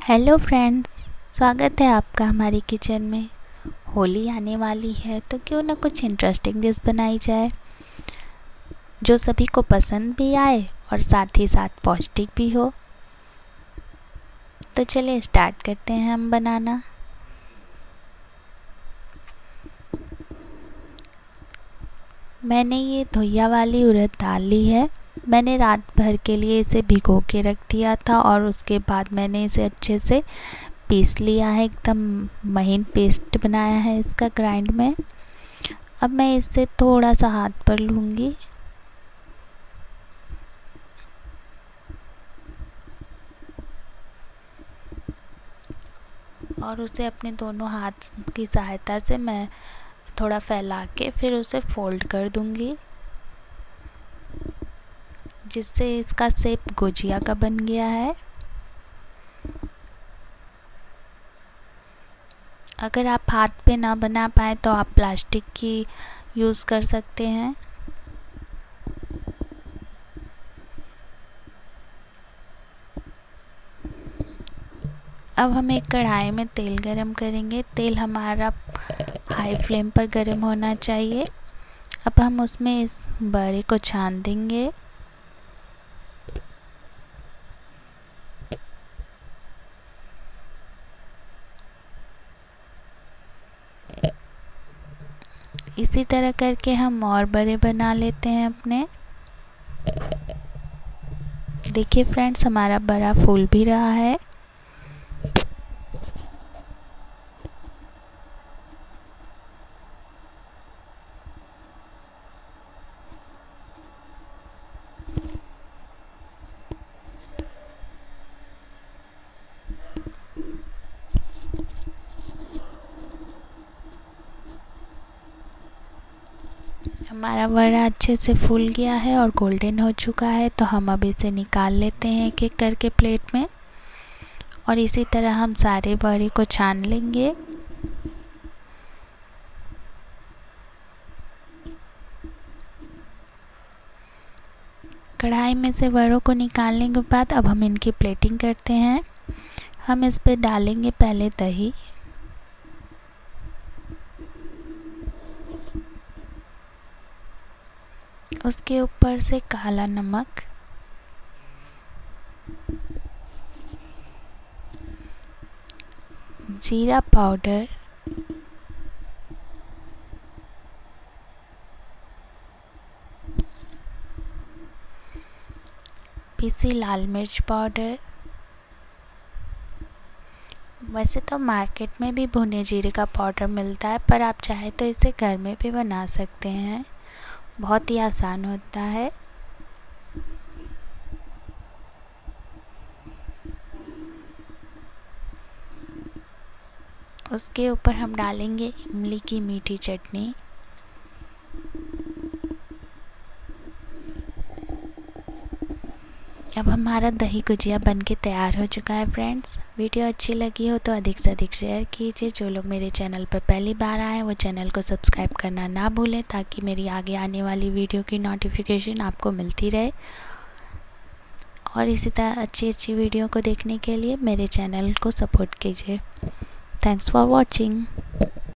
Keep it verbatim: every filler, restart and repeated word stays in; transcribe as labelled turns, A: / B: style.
A: Hello friends, स्वागत है आपका हमारी किचन में। होली आने वाली है तो क्यों ना कुछ इंटरेस्टिंग डिश बनाई जाए जो सभी को पसंद भी आए और साथ ही साथ पौष्टिक भी हो। तो चलिए स्टार्ट करते हैं हम बनाना। मैंने ये धोइया वाली उड़द दाल ली है। मैंने रात भर के लिए इसे भिगो के रख दिया था और उसके बाद मैंने इसे अच्छे से पीस लिया है। एकदम महीन पेस्ट बनाया है इसका ग्राइंड में। अब मैं इसे थोड़ा सा हाथ पर लूँगी और उसे अपने दोनों हाथ की सहायता से मैं थोड़ा फैला के फिर उसे फोल्ड कर दूँगी, जिससे इसका शेप गुजिया का बन गया है। अगर आप हाथ पे ना बना पाए तो आप प्लास्टिक की यूज़ कर सकते हैं। अब हम एक कढ़ाई में तेल गरम करेंगे। तेल हमारा हाई फ्लेम पर गरम होना चाहिए। अब हम उसमें इस बड़े को छान देंगे। इसी तरह करके हम और बड़े बना लेते हैं अपने। देखिए फ्रेंड्स, हमारा बड़ा फूल भी रहा है। हमारा बड़ा अच्छे से फूल गया है और गोल्डन हो चुका है, तो हम अब इसे निकाल लेते हैं एक एक करके प्लेट में। और इसी तरह हम सारे बड़े को छान लेंगे। कढ़ाई में से बड़ों को निकालने के बाद अब हम इनकी प्लेटिंग करते हैं। हम इस पे डालेंगे पहले दही, उसके ऊपर से काला नमक, जीरा पाउडर, पीसी लाल मिर्च पाउडर। वैसे तो मार्केट में भी भुने जीरे का पाउडर मिलता है, पर आप चाहे तो इसे घर में भी बना सकते हैं। बहुत ही आसान होता है। उसके ऊपर हम डालेंगे इमली की मीठी चटनी। अब हमारा दही गुजिया बनके तैयार हो चुका है फ्रेंड्स। वीडियो अच्छी लगी हो तो अधिक से अधिक शेयर कीजिए। जो लोग मेरे चैनल पर पहली बार आए वो चैनल को सब्सक्राइब करना ना भूलें, ताकि मेरी आगे आने वाली वीडियो की नोटिफिकेशन आपको मिलती रहे। और इसी तरह अच्छी अच्छी वीडियो को देखने के लिए मेरे चैनल को सपोर्ट कीजिए। Thanks for watching.